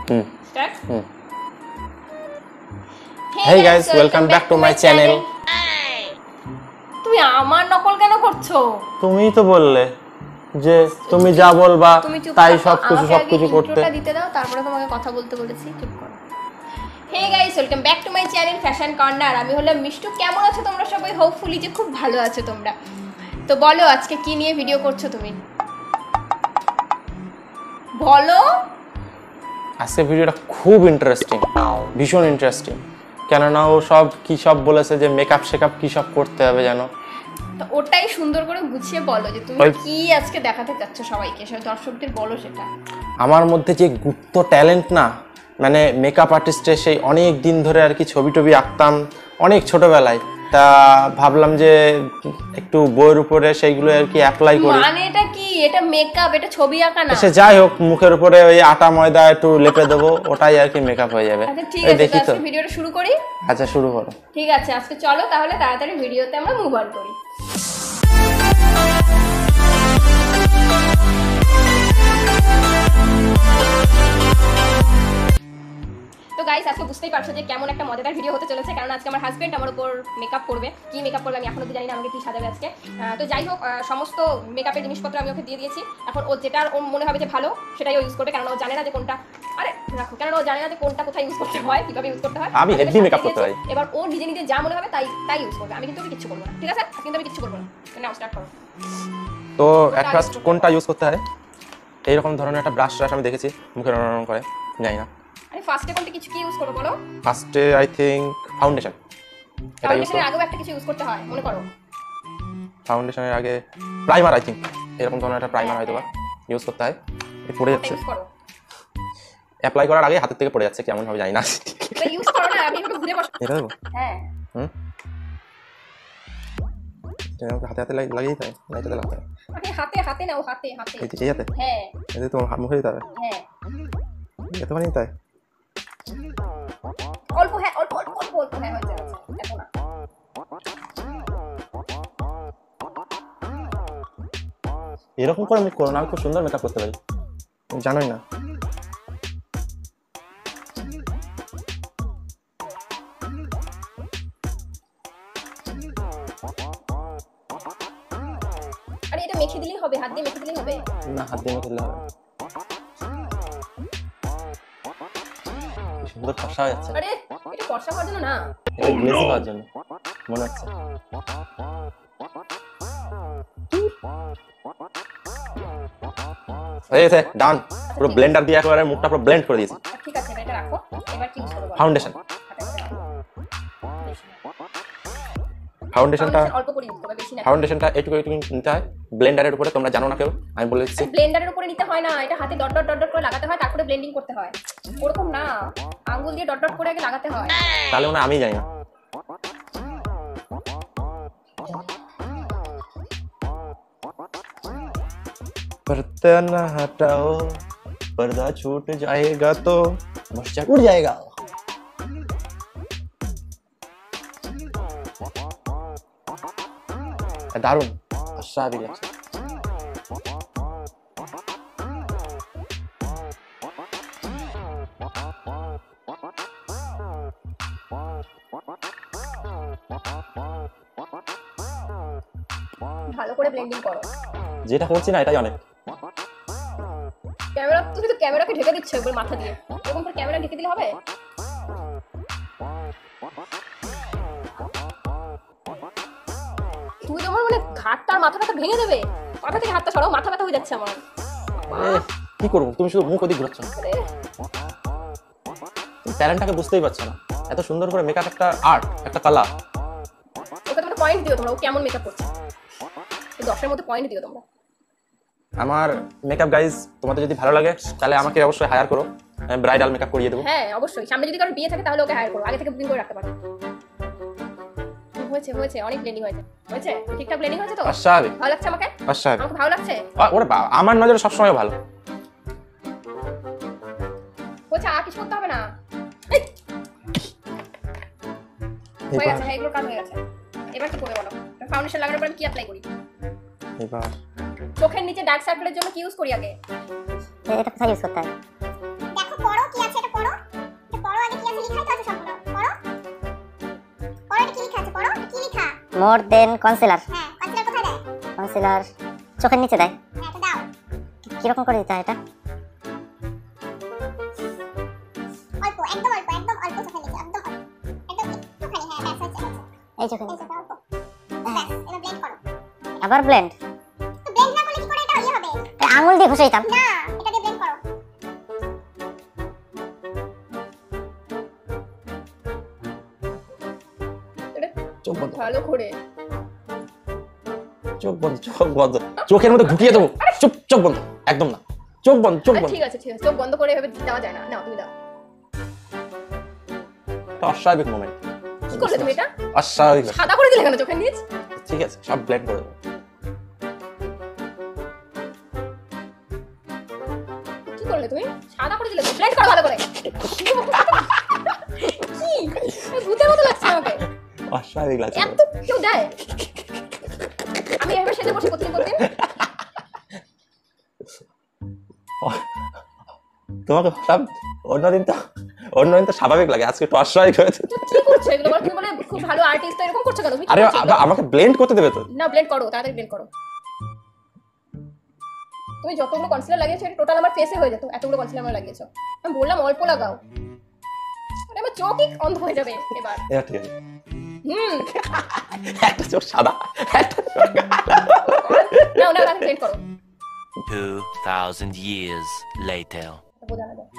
Start. Hey guys, welcome back to my channel. তুমি আমার নকল কেন করছো? তুমিই তো বললে যে তুমি যা বলবা তাই সবকিছু করতে। ইন্ট্রোটা দিতে দাও, তারপরে তোমাকে কথা বলতে বলেছি, চুপ করো। Hey guys, welcome back to my channel Fashion Corner. আমি হলাম মিষ্টু। কেমন আছো তোমরা সবাই? হোপফুলি যে খুব ভালো আছো তোমরা। তো বলো আজকে কি নিয়ে ভিডিও করছো তুমি? বলো। আজকে ভিডিওটা খুব ইন্টারেস্টিং, ভীষণ ইন্টারেস্টিং। কেননা ও সব বলেছে যে মেকআপ শেকআপ কি সব করতে হবে জানো। তো ওটাই সুন্দর করে গুছিয়ে বলো যে তুমি কি আজকে দেখাতে চাচ্ছ সবাইকে, সেটা দর্শকদের বলো। সেটা আমার মধ্যে যে গুপ্ত ট্যালেন্ট না, মানে মেকআপ আর্টিস্টের সেই অনেক দিন ধরে আর কি ছবি আঁকতাম অনেক ছোটবেলায়, তা ভাবলাম যে একটু বইয়ের উপরে সেইগুলো আর কি অ্যাপ্লাই করি। মানে এটা কি? এটা মেকআপ, এটা ছবি আঁকা না। সে যাই হোক, মুখের উপরে ওই আটা ময়দা একটু লেপে দেবো, ওটাই আর কি মেকআপ হয়ে যাবে। আচ্ছা ঠিক আছে, তো আজকে ভিডিওটা শুরু করি। আচ্ছা শুরু করো। ঠিক আছে, আজকে চলো তাহলে তাড়াতাড়ি ভিডিওতে আমরা মুভ অন করি। তো গাইস, আজকে বুঝতেই পারছো যে কেমন একটা মজাদার ভিডিও হতে চলেছে, কারণ আজকে আমার হাজবেন্ড আমার উপর মেকআপ করবে। কি মেকআপ করবে আমি এখনো জানি না, আমাকে কি সাজাবে আজকে। তো যাই হোক, সমস্ত মেকআপের জিনিসপত্র আমি ওকে দিয়ে দিয়েছি। এখন ও যেটা ওর মনে হবে যে ভালো সেটাই ও ইউজ করবে, কারণ ও জানে না যে কোনটা, আরে রাখো, কারণ ও জানে না যে কোনটা কোথায় ইউজ করতে হয়, কিভাবে ইউজ করতে হয়। আমি হেভি মেকআপ করতে পারি। এবার ও নিজে যা মনে হবে তাই ইউজ করবে। আমি কিন্তু কিছু করবো না, ঠিক আছে? কিন্তু আমি কিছু করবো না। নাও স্টার্ট করো। তো এট ফার্স্ট কোনটা ইউজ করতে হয়, এইরকম ধরনের একটা ব্রাশ আমি দেখেছি মুখে রং করে, জানি না। আরে ফার্স্টে কোনটা কিছু কি ইউজ করব বলো? ফার্স্টে আই থিংক ফাউন্ডেশন। ফাউন্ডেশনের আগেও একটা কিছু ইউজ করতে হয়, মনে করো। ফাউন্ডেশনের আগে প্রাইমার, আই থিংক এরকম ধরনের একটা প্রাইমার হয়তো ইউজ করতে হয়। এই পড়ে যাচ্ছে, অ্যাপ্লাই করার আগে হাতের থেকে পড়ে যাচ্ছে, কেমন হবে জানি না। এটা ইউজ করো না, আমি একটু ঘুরে বসো। এটা দেবো? হ্যাঁ। হাতে লাগিয়ে দিতে হয়, লাইটাতে লাগাতে হয়। আরে হাতে নাও, হাতে এই হাতে? হ্যাঁ। এতে তো মুখে দিতে হবে? হ্যাঁ। এতখানি দিতে হয়? অল্প, হ্যাঁ অল্প হ্যাঁ, হয়ে যাচ্ছে এত না। এরকম করে মুখ করো না, আমি খুব সুন্দর মেকআপ করতে পারি, জানোই না। আরে এটা মেখে দিলেই হবে, হাত দিয়ে মেখে দিলেই হবে। না, হাত দিয়ে মেখে দিলে হবে। সুন্দর ফর্সা হয়ে যাচ্ছে। আরে এটা ফর্সা হওয়ার জন্য না, এটা গ্লেজি হওয়ার জন্য মনে হচ্ছে। হয়েছে, ডান। পুরো ব্লেন্ডার দিয়ে একেবারে মুখটা পুরো ব্লেন্ড করে দিয়েছি। ঠিক আছে, এটা রাখো। এবার কি ইউজ করব? ফাউন্ডেশনটা অল্প করে ইউজ করবে, বেশি না। ফাউন্ডেশনটা একটু নিতে হয় ব্লেন্ডারের উপরে, তোমরা জানো না কেউ, আমি বলে দিচ্ছি। ব্লেন্ডারের উপরে নিতে হয় না, এটা হাতে ডট করে লাগাতে হয়, তারপরে ব্লেন্ডিং করতে হয়। ওরকম না, আঙ্গুল দিয়ে ডট করে আগে লাগাতে হয়। তাহলে মনে আমি জানি না। पर्दा ना हटाओ, पर्दा छूट जाएगा तो मॉइस्चर उड़ जाएगा। दारुण अच्छा भी लगता है। ভালো করে ব্লেন্ডিং করো। যেটা করছি না এটাই অনেক। ক্যামেরা, তুমি তো ক্যামেরাকে ঢেকে দিচ্ছ একবার মাথা দিয়ে, এরকম করে ক্যামেরা ঢেকে দিলে হবে? তুমি তোমার মানে ঘাটটা আর মাথাটা ভেঙে দেবে। মাথা থেকে হাতটা সরাও, মাথা ব্যথা হয়ে যাচ্ছে আমার। কি করবো, তুমি শুধু মুখ ওদিক ঘুরাচ্ছ না। ট্যালেন্টটাকে বুঝতেই পারছো না। এত সুন্দর করে মেকআপ একটা আর্ট, একটা কালা। ওকে তোমরা পয়েন্ট দিও, তোমরা ও কেমন মেকআপ করছে 10 এর মধ্যে পয়েন্ট দিও তোমরা। আমার মেকআপ গাইজ তোমাদের যদি ভালো লাগে তাহলে আমাকে অবশ্যই হায়ার করো, আমি ব্রাইডাল মেকআপ করিয়ে দেবো। হ্যাঁ অবশ্যই, সামনে যদি কারো বিয়ে থাকে তাহলে ওকে হায়ার করো, আগে থেকে বুকিং করে রাখতে পারো। হয়েছে অনেক ব্লেন্ডিং হয়েছে ঠিকঠাক ব্লেন্ডিং হয়েছে তো? অস্বাভাবিক ভালো লাগছে আমাকে? অস্বাভাবিক। আমাকে ভালো লাগছে? ওরে বাবা, আমার নজরে সবসময় ভালো হয়েছে, আর কিছু করতে হবে না। হয়ে গেছে, হ্যাঁ এগুলো কাজ হয়ে গেছে। এবার কি করবে বলো? ফাউন্ডেশন লাগানোর পর কি অ্যাপ্লাই করি? এবার চোখের নিচে ডার্ক সার্কেলের জন্য কি ইউজ করি আগে? এটা কোথায় ইউজ করতে হয়? দেখো পরও কি আছে এটা মোর দেন কনসিলার। হ্যাঁ কনসিলার কোথায় দেয়? কনসিলার চোখের নিচে দেয়। হ্যাঁ তো দাও। কিরকম করে দিতে হয় এটা? অল্প একদম অল্প চোখের নিচে একদম অল্প একদম একটুখানি। হ্যাঁ ব্যাস হয়েছে এই চোখের এই নিচে। চোখে অল্প ব্যাস এবার ব্লেন্ড করো। আবার ব্লেন্ড? তো ব্লেন্ড না করলে কি করে এটা ইয়ে হবে? আঙুল দিয়ে ঘষে দিতাম। না এটা দিয়ে ব্লেন্ড করো। চোখ বন্ধ, ভালো করে চোখ বন্ধ, চোখ বন্ধ, চোখের মধ্যে ঢুকিয়ে দেবো। চুপ, চোখ বন্ধ, একদম না, চোখ বন্ধ, চোখ বন্ধ। ঠিক আছে চোখ বন্ধ করে এভাবে দেওয়া যায় না। নাও তুমি দাও। এটা অস্বাভাবিক মোমেন্ট। কি করলে তুমি এটা? অস্বাভাবিক। সাদা করে দিলে কেন চোখের নিচ? ঠিক আছে, সব ব্লেন্ড করে দেবো। কি করলে তুমি? সাদা করে দিলে। ব্লেন্ড করো ভালো করে। কি ভূতের মতো লাগছে আমাকে। অস্বাভাবিক লাগছে। এত কেউ দেয়? আমি এভাবে সেজে বসে করতে করতে তোমাকে সব অন্যদিন তো স্বাভাবিক লাগে, আজকে একটু অস্বাভাবিক হয়েছে। কি করছো এগুলো? তুমি বলে খুব ভালো আর্টিস্ট, তো এরকম করছো কেন? তুমি কি আরে করছো এগুলো? আমাকে ব্লেন্ড করতে দেবে তো? না ব্লেন্ড করো, তাড়াতাড়ি ব্লেন্ড করো। তুমি যতগুলো কনসিলার লাগিয়েছো এটা টোটাল আমার ফেসে হয়ে যেত। এতগুলো কনসিলার আমার লাগিয়েছো। আমি বললাম অল্প লাগাও। আরে আমার চোখই অন্ধ হয়ে যাবে এবার। এবার ঠিক আছে। হুম একটা চোখ সাদা, একটা নাও তাড়াতাড়ি ব্লেন্ড করো। 2000 years later. বোঝানো যায়।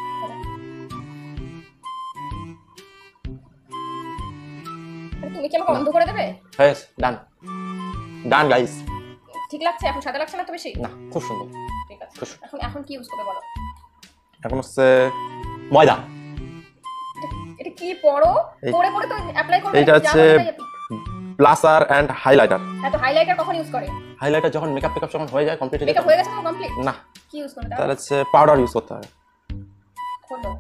আরে তুমি কি আমাকে অন্ধ করে দেবে? হয়েছে, ডান ডান গাইস। ঠিক লাগছে এখন? সাদা লাগছে না তো বেশি? না, খুব সুন্দর। ঠিক আছে। এখন কি ইউজ করবে বলো? এখন হচ্ছে ময়দা। এটা কি পড়ো? পড়ে পড়ে তো অ্যাপ্লাই করবে। এটা হচ্ছে ব্লাসার এন্ড হাইলাইটার। হ্যাঁ তো হাইলাইটার কখন ইউজ করে? হাইলাইটার যখন মেকআপ যখন হয়ে যায় কমপ্লিট মেকআপ হয়ে গেছে কমপ্লিট? না, কি ইউজ করে তাহলে হচ্ছে পাউডার ইউজ করতে হবে। খোলো।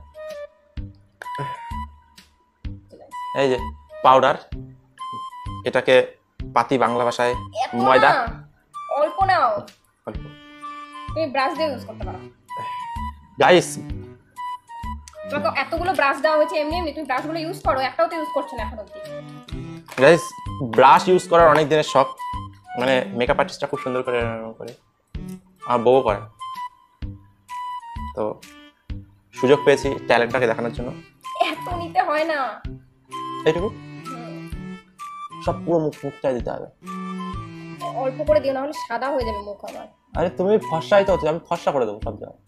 এই যে পাউডার, এটাকে পাতি বাংলা ভাষায় ময়দা। অল্প নাও, অল্প। তুমি ব্রাশ দিয়ে ইউজ করতে পারো। গাইস তোমাকে এতগুলো ব্রাশ দেওয়া হয়েছে এমনি এমনি, তুমি ব্রাশগুলো ইউজ করো। একটাও তো ইউজ করছো না এখন অবধি। গাইস, ব্রাশ ইউজ করার অনেক দিনের শখ, মানে মেকআপ আর্টিস্টরা খুব সুন্দর করে করে, আমার বউ করে, তো সুযোগ পেয়েছি ট্যালেন্টটাকে দেখানোর জন্য। এত নিতে হয় না, এইটুকু সব পুরো মুখটাই দিতে হবে। অল্প করে দিও, না হলে সাদা হয়ে যাবে মুখ আমার। আরে তুমি ফর্সাই তো, আমি ফর্সা করে দেবো সব জায়গায়।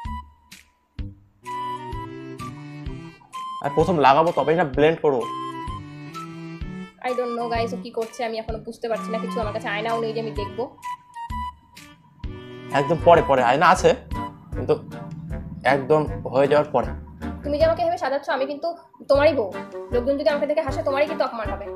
আর প্রথম লাগাবো তবেই না ব্লেন্ড করবো। আই ডোন্ট নো গাইস, ও কি করছে আমি এখনো বুঝতে পারছি না কিছু। আমার কাছে আয়নাও নেই যে আমি দেখবো। একদম পরে পরে আয়না আছে, কিন্তু একদম হয়ে যাওয়ার পরে। তুমি যে আমাকে এভাবে সাজাচ্ছ, আমি কিন্তু তোমারই বউ। লোকজন যদি আমাকে দেখে হাসে, তোমারই কিন্তু অপমান হবে,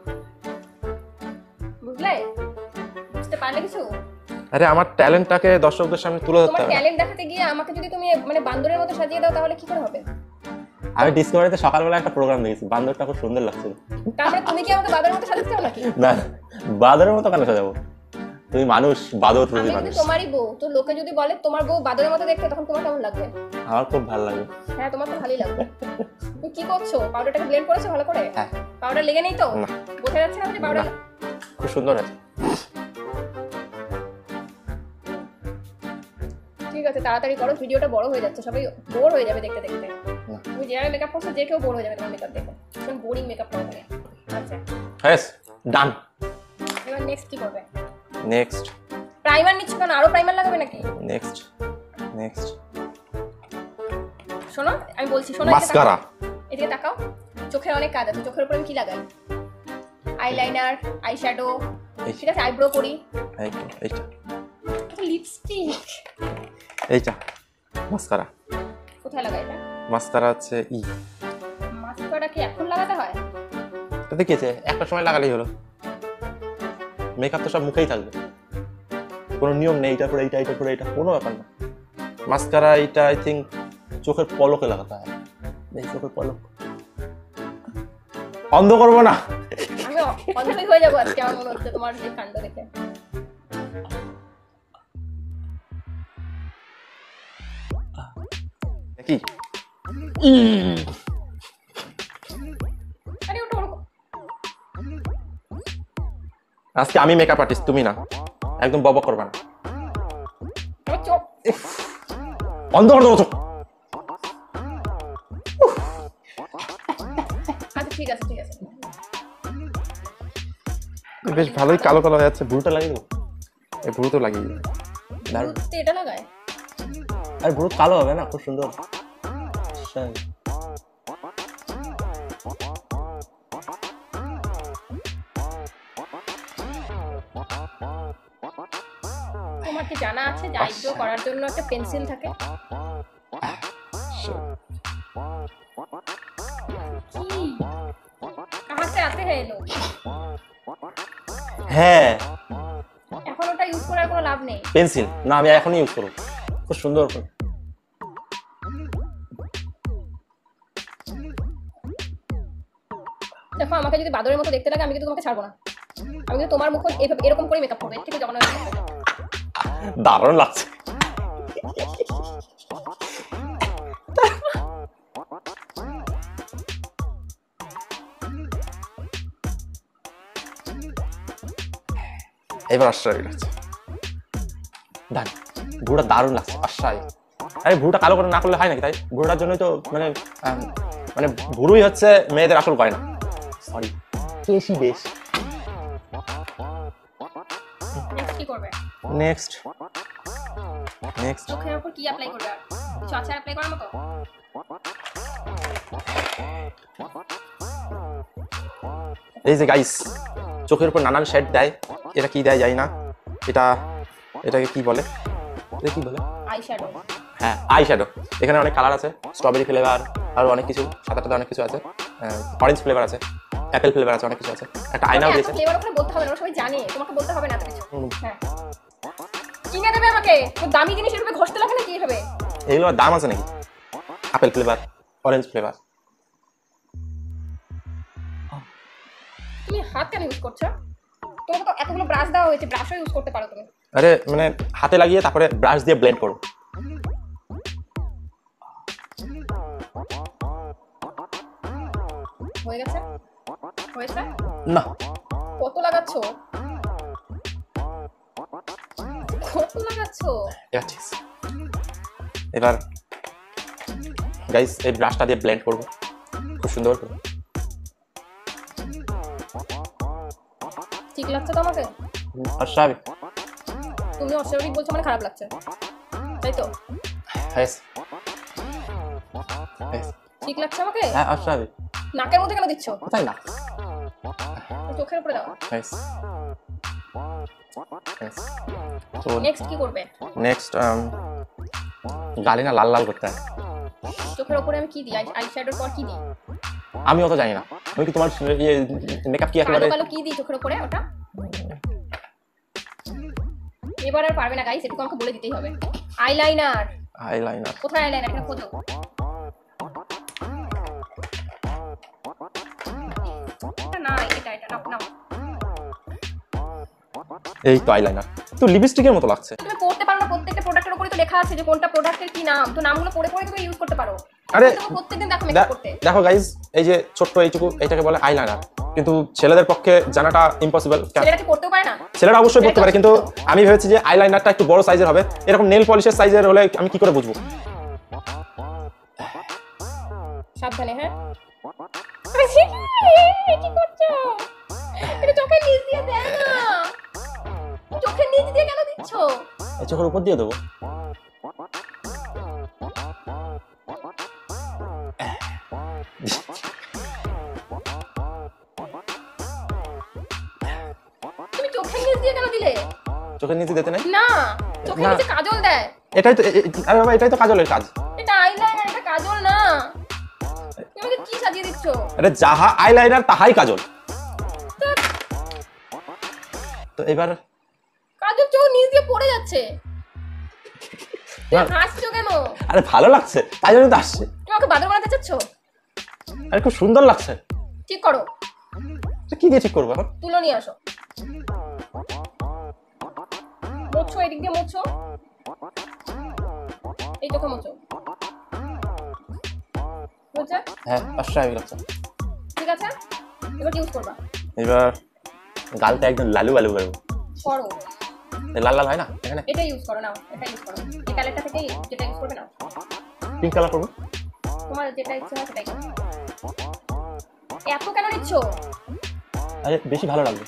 বুঝলে? বুঝতে পারলে কিছু? আরে আমার ট্যালেন্টটাকে দর্শকদের সামনে তুলে ধরতে তোমার হবে। ট্যালেন্ট দেখাতে গিয়ে আমাকে যদি তুমি মানে বান্দরের মতো সাজিয়ে দাও, তাহলে কি করে হবে? আমি ডিসকভারিতে সকালবেলা একটা প্রোগ্রাম দেখেছি, বান্দরটা খুব সুন্দর লাগছিল। তারপরে তুমি কি আমাকে বাদরের মতো সাজাতে চাও নাকি? না, বাদরের মতো কেন সাজাবো? তুমি মানুষ, বাদর আমি রূপী কিন্তু মানুষ। তোমারই বউ, তো লোকে যদি বলে তোমার বউ বাদরের মতো দেখতে, তখন তোমার কেমন লাগবে? আমার খুব ভালো লাগে। হ্যাঁ, তোমার তো ভালোই লাগবে। তুমি কি করছো? পাউডারটাকে ব্লেন্ড করেছো ভালো করে? হ্যাঁ। পাউডার লেগে নেই তো? না। বোঝা যাচ্ছে না যে পাউডার? খুব সুন্দর আছে। ঠিক আছে, তাড়াতাড়ি করো, ভিডিওটা বড় হয়ে যাচ্ছে, সবাই বোর হয়ে যাবে দেখতে দেখতে। তুমি যেভাবে মেকআপ করছো, যে কেউ বোর হয়ে যাবে তোমার মেকআপ দেখে। এখন বোরিং মেকআপ করো তুমি। আচ্ছা, হ্যাঁ, ডান। এবার নেক্সট কি করবে? নেক্সট প্রাইমার নিচ্ছ কেন? আরো প্রাইমার লাগাবে নাকি? নেক্সট নেক্সট শোনো, আমি বলছি, শোনো, মাস্কারা। এদিকে তাকাও। চোখের অনেক কাজ আছে, চোখের উপর আমি কি লাগাই? আইলাইনার, আইশ্যাডো, ঠিক আছে, আইব্রো করি, এইটা লিপস্টিক, এইটা মাস্কারা। কোথায় লাগাই এটা? মাস্কারা হচ্ছে মাস্কারা কি এখন লাগাতে হয়? তো দেখেছে, একটা সময় লাগালেই হলো। মেকআপ তো সব মুখেই থাকবে, কোনো নিয়ম নেই এটা করে এইটা, এইটা করে এটা, কোনো ব্যাপার না। মাস্কারা এইটা আই থিঙ্ক চোখের পলকে লাগাতে হয়। এই চোখের পলক অন্ধ করবো না। আমি অন্ধই হয়ে যাবো আজকে, আমার মনে হচ্ছে তোমার এই কাণ্ড দেখে। কি আরে ওটা ওরকম আজকে আমি মেকআপ আর্টিস্ট, তুমি না। একদম বকবক করবা না। আমার চোখ বন্ধ করে দেবো চোখ। আচ্ছা ঠিক আছে ঠিক আছে। বেশ ভালোই কালো কালো হয়ে যাচ্ছে। ভুরুটা লাগিয়ে দেবো। এই ভুরু তো লাগিয়ে দিই। ঘুরতে এটা লাগায়। আর ভুরু কালো হবে না, খুব সুন্দর। তোমার কি জানা আছে যে আইব্রো করার জন্য একটা পেন্সিল থাকে? কি কাহাঁ সে আতে হ্যায় লোক? হ্যাঁ এখন ওটা ইউজ করার কোনো লাভ নেই। পেন্সিল না, আমি এখনই ইউজ করবো। খুব সুন্দর। দেখো আমাকে যদি বাদরের মতো দেখতে লাগে আমি কিন্তু তোমাকে ছাড়বো না। আমি কিন্তু তোমার মুখ এরকম করে মেকআপ করবো, ঠিক আছে? যখন দারুণ লাগছে। এবার অস্বাভাবিক লাগছে। ভুরুটা দারুণ লাগছে, অস্বাভাবিক। আরে ভুরুটা কালো করে না করলে হয় নাকি? তাই ভুরুটার জন্যই তো মানে মানে ভুরুই হচ্ছে মেয়েদের আসল গয়না। সরি, বেশি বেশ। নেক্সট কি করবে? নেক্সট চোখের উপর কি অ্যাপ্লাই করবে? আর কিছু আছে অ্যাপ্লাই করার মতো? এই যে গাইস, চোখের উপর নানান শেড দেয়। এটা কি দেয় জানি না। এটাকে কি বলে? এটা কি বলে? আইশ্যাডো। হ্যাঁ, আই শ্যাডো। এখানে অনেক কালার আছে, স্ট্রবেরি ফ্লেভার, আর অনেক কিছু, সাত আটটা অনেক কিছু আছে। অরেঞ্জ ফ্লেভার আছে, অ্যাপেল ফ্লেভার আছে, অনেক কিছু আছে। একটা আয়নাও দিয়েছে। ফ্লেভার ওখানে বলতে হবে না, ওরা সবাই জানে। তোমাকে বলতে হবে না এত কিছু। হ্যাঁ, কিনে দেবে আমাকে। তো দামি জিনিস এভাবে ঘষতে লাগে না কি এভাবে? এগুলোর দাম আছে নাকি? Apple flavour, orange flavour. তুমি হাত কেন ইউজ করছো? তোমাকে তো এতগুলো ব্রাশ দেওয়া হয়েছে, ব্রাশও ইউজ করতে পারো তুমি। আরে মানে হাতে লাগিয়ে তারপরে ব্রাশ দিয়ে ব্লেন্ড করো। হয়ে গেছে? হয়েছে না, কত লাগাচ্ছো? কত লাগাচ্ছো? এবার গাইস এই ব্রাশটা দিয়ে ব্লেন্ড করবো খুব সুন্দর করে। ঠিক লাগছে তো আমাকে? অস্বাভাবিক। তুমি অস্বাভাবিক বলছো মানে খারাপ লাগছে, তাই তো? ঠিক লাগছে আমাকে? হ্যাঁ অস্বাভাবিক। নাকের মধ্যে কেন দিচ্ছ? তাই না, চোখের উপরে দাও। তো নেক্সট কি করবে? নেক্সট গালে না লাল লাল করতে হয়। চোখের উপরে আমি কি দিই? আইশ্যাডোর পর কি দিই? আমি অত জানি না। আমি কি তোমার ইয়ে মেকআপ কি একেবারে কালো কালো কি দিই চোখের উপরে? ওটা এবার আর পারবে না গাইস, এটুকু আমাকে বলে দিতেই হবে। আইলাইনার। আইলাইনার কোথায় আইলাইনার? এখানে খোঁজো। না এটা নাও নাও। এই তো আইলাইনার। তো লিপস্টিকের মতো লাগছে। তুমি পড়তে পারো না? প্রত্যেকটা প্রোডাক্টের উপরে তো লেখা আছে যে কোনটা প্রোডাক্টের কি নাম। তো নামগুলো পড়ে পড়ে তুমি ইউজ করতে পারো। আরে তুমি প্রত্যেকদিন দেখো মেকআপ করতে। দেখো গাইস, এই যে ছোট্ট এইটুকু, এটাকে বলে আইলাইনার। কিন্তু ছেলেদের পক্ষে জানাটা ইম্পসিবল। ছেলেরা কি পড়তেও পারে না? ছেলেরা অবশ্যই পড়তে পারে, কিন্তু আমি ভেবেছি যে আইলাইনারটা একটু বড় সাইজের হবে। এরকম নেল পলিশের সাইজের হলে আমি কি করে বুঝবো? সাবধানে। হ্যাঁ, কি করছো? এটা চোখের নিচ দিয়ে দেয় না। চোখের নিচ দিয়ে কেন দিচ্ছ? এই চোখের উপর দিয়ে দেবো। তুমি চোখের নিচ দিয়ে কেন দিলে? চোখের নিচে দিতে নাই না, চোখের নিচে কাজল দেয়। এটাই তো আরে বাবা, এটাই তো কাজলের কাজ। এটা আইলাইনার, এটা কাজল না। তুমি আমাকে কি সাজিয়ে দিচ্ছ? আরে যাহা আইলাইনার তাহাই কাজল। তো এবার কাজল চোখ নিচ দিয়ে পড়ে যাচ্ছে। তুমি হাসছো কেন? আরে ভালো লাগছে তাই জন্য তো আসছে। তুমি আমাকে বাদর বানাতে চাচ্ছ? আরে খুব সুন্দর লাগছে। ঠিক করো। কি দিয়ে ঠিক করবো এখন? তুলো নিয়ে আসো। মোছো, এদিক দিয়ে মোছো। এই চোখে মোছো। বুঝছো? হ্যাঁ অস্বাভাবিক লাগছে। ঠিক আছে, এবার ইউজ করবা। এবার গালটা একদম লালু লালু করবো, করো, লাল লাল হয় না এখানে। এটা ইউজ করো, নাও এটা ইউজ করো, এই প্যালেটটা থেকে যেটা ইউজ করবে নাও, পিঙ্ক কালার করবো। তোমার যেটা ইচ্ছা হয় সেটাই করো। এত কেন নিচ্ছ? আরে বেশি ভালো লাগবে।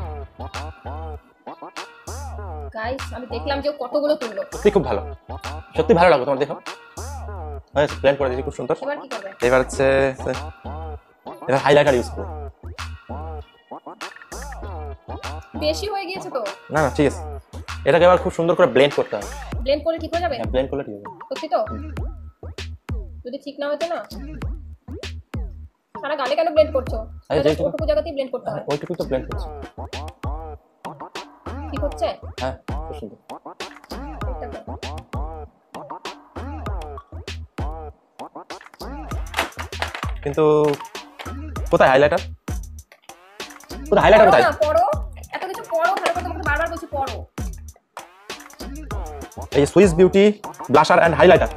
গাইস আমি দেখলাম যে ও কতগুলো তুললো। সত্যি খুব ভালো, সত্যি ভালো লাগবে তোমার, দেখো প্ল্যান করে দিয়েছি খুব সুন্দর। এবার কি করবে? এবার হচ্ছে এবার হাইলাইটার ইউজ করবো। বেশি হয়ে গিয়েছে তো। না না ঠিক আছে, এটাকে এবার খুব সুন্দর করে ব্লেন্ড করতে হবে। ব্লেন্ড করলে ঠিক হয়ে যাবে? হ্যাঁ ব্লেন্ড করলে ঠিক হবে। সত্যি তো? যদি ঠিক না হতো না, সারা গালে কেন ব্লেন্ড করছো? আরে যেটুকু- ওটুকু জায়গাতেই ব্লেন্ড করতে হয়। ওইটুকুই তো ব্লেন্ড করছি। ঠিক হচ্ছে? হ্যাঁ খুব সুন্দর। এটা তো। কিন্তু কোথায় হাইলাইটার, কোথায় হাইলাইটার পড়ো কোথায়? না, পড়ো, এত কিছু পড়ো ভালো করে, তোমাকে বারবার বলছি পড়ো। এই Swiss beauty blusher and highlighter.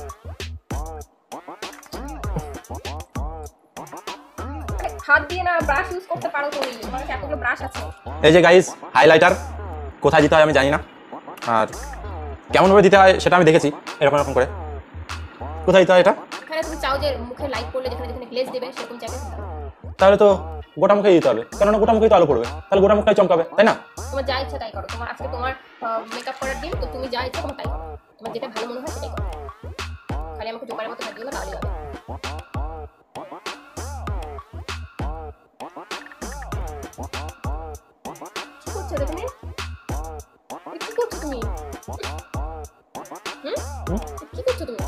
হাত দিয়ে না ব্রাশ ইউজ করতে পারো তুমি, তোমার কাছে এতগুলো ব্রাশ আছে। এই যে গাইস হাইলাইটার কোথায় দিতে হয় আমি জানি না, আর কেমন ভাবে দিতে হয় সেটা আমি দেখেছি, এরকম এরকম করে। কোথায় দিতে হয় এটা? এখানে তুমি চাও যে মুখে লাইট করলে যেখানে যেখানে গ্লেজ দেবে সেরকম জায়গায় দিতে হবে। তাহলে তো গোটা মুখে দিতে হবে, কেননা গোটা মুখেই তো আলো পড়বে, তাহলে গোটা মুখটাই চমকাবে, তাই না? তোমার যা ইচ্ছা তাই করো, তোমার আজকে তোমার মেকআপ করার দিন, তো তুমি যা ইচ্ছা তোমার তাই করো, তোমার যেটা ভালো মনে হয় সেটাই করো। খালি আমাকে জোকারের মতো লাগিও না, তাহলেই হবে। কি করছো রে তুমি? কি করছো তুমি? কি করছো তুমি?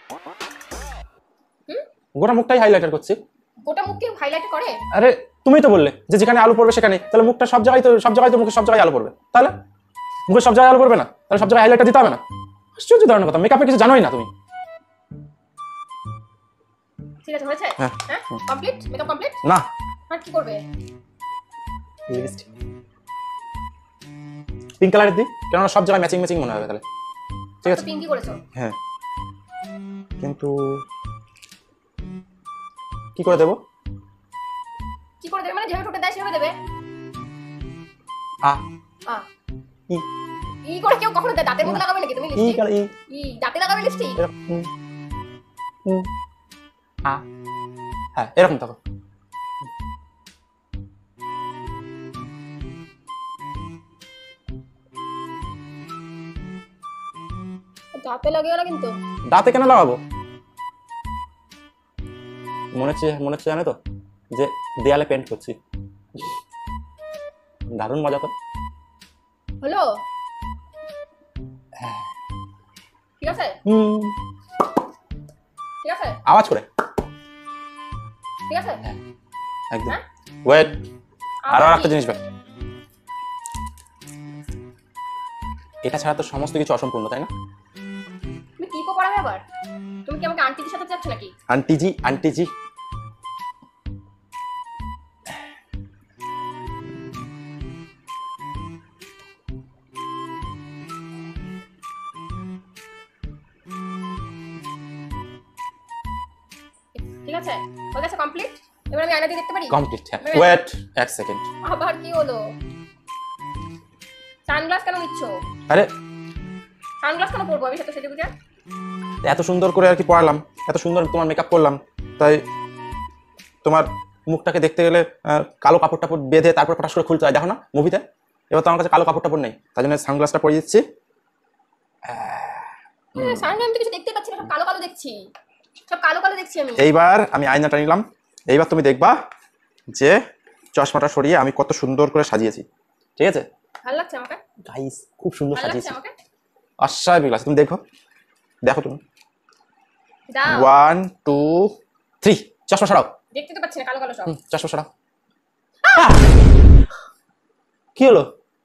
গোটা মুখটাই হাইলাইটার করছি। গোটা মুখকে হাইলাইট করে? আরে তুমিই তো বললে যে যেখানে আলো পড়বে সেখানে, তাহলে মুখটা সব জায়গায় তো মুখে সব জায়গায় আলো পড়বে, তাহলে মুখে সব জায়গায় আলো পড়বে না, তাহলে সব জায়গায় হাইলাইটার দিতে হবে না? আশ্চর্য ধরনের কথা, মেকআপে কিছু জানোই না তুমি। ঠিক আছে, হয়েছে? হ্যাঁ। হ্যাঁ কমপ্লিট, মেকআপ কমপ্লিট। না আর কি করবে? লিপস্টিক পিঙ্ক কালারের দিই, কেননা সব জায়গায় ম্যাচিং ম্যাচিং মনে হবে তাহলে। ঠিক আছে পিঙ্কি করেছো? হ্যাঁ, কিন্তু কি করে দেবো? কি করে দেবে মানে যেভাবে ঠোঁটে দেয় সেভাবে দেবে? আ আ ই ই করে কেউ কখনো দেয়? দাঁতের মধ্যে লাগাবে নাকি তুমি ই লিপস্টিক? কালার ই ই দাঁতে লাগাবে লিপস্টিক? এরকম আ হ্যাঁ এরকম থাকো। দাঁতে লাগিও না কিন্তু। দাঁতে কেন লাগাবো? মনে হচ্ছে জানো তো যে দেয়ালে পেন্ট করছি। দারুণ মজা তো। হলো? ঠিক আছে? ঠিক আছে? আওয়াজ করে ঠিক আছে? একদম। হ্যাঁ? ওয়েট, আরো আবার একটা কি? জিনিস ভাই, এটা ছাড়া তো সমস্ত কিছু অসম্পূর্ণ, তাই না? তুমি টিপও পড়াবে আবার? তুমি কি আমাকে আন্টিদের সাথে যাচ্ছ নাকি? আন্টিজি আন্টিজি ঠিক আছে? হয়ে গেছে কমপ্লিট? এবার আমি আয়না দিয়ে দেখতে পারি? কমপ্লিট। হ্যাঁ ওয়েট এক সেকেন্ড। আবার কি হলো? সানগ্লাস কেন নিচ্ছ? আরে সানগ্লাস কেন পরবো আমি সাথে সেজে গুজে? এত সুন্দর করে আর কি পড়ালাম, এত সুন্দর তোমার মেকআপ করলাম, তাই তোমার মুখটাকে দেখতে গেলে কালো কাপড় টাপড় বেঁধে তারপর ফটাস করে খুলতে হয়, দেখো না মুভিতে। এবার তো আমার কাছে কালো কাপড় টাপড় নেই, তাই জন্য সানগ্লাসটা পরিয়ে দিচ্ছি। সানগ্লাস আমি তো কিছু দেখতে পাচ্ছি না, সব কালো কালো দেখছি, সব কালো কালো দেখছি আমি। এইবার আমি আয়নাটা নিলাম, এইবার তুমি দেখবা যে চশমাটা সরিয়ে আমি কত সুন্দর করে সাজিয়েছি। ঠিক আছে ভালো লাগছে আমাকে? গাইস খুব সুন্দর ভালো লাগছে সাজিয়েছি, আমাকে? অস্বাভাবিক লাগছে। তুমি দেখো দেখো তুমি, দাও। 1 2 3 চশমা সরাও। দেখতে তো পাচ্ছি না, কালো কালো সব। চশমা সরাও। কি হলো,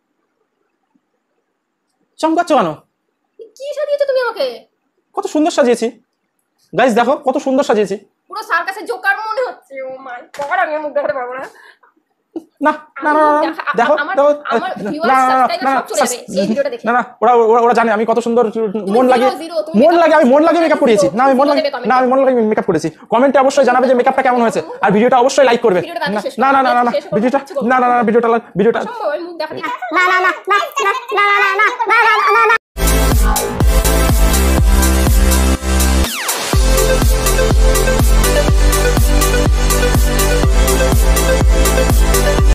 চমকাচ্ছ কেন? কি সাজিয়েছো তুমি আমাকে? কত সুন্দর সাজিয়েছি গাইস, দেখো কত সুন্দর সাজিয়েছি। পুরো সার্কাসের জোকার মনে হচ্ছে। ও মাই গড, আমি আর মুখ দেখাতে পারবো না। না না না না, দেখো দেখো আমার viewers, subscriber সব চলে যাবে এই ভিডিওটা দেখে। না না ওরা জানে আমি কত সুন্দর মন লাগে zero, তুমি আমি মন লাগে মেকআপ করেছি zero, না আমি মন লাগে দেবে comment না আমি মন লাগে মেকআপ করেছি কমেন্টে অবশ্যই জানাবে যে মেকআপটা কেমন হয়েছে আর ভিডিওটা অবশ্যই লাইক করবে ভিডিওটা তাড়াতাড়ি শেষ না করো, না না না না শেষ করো, ভিডিওটা কিছু করো। না না না ভিডিওটা সম্ভব, আমি মুখ দেখাতে না না না না না না না না না না না না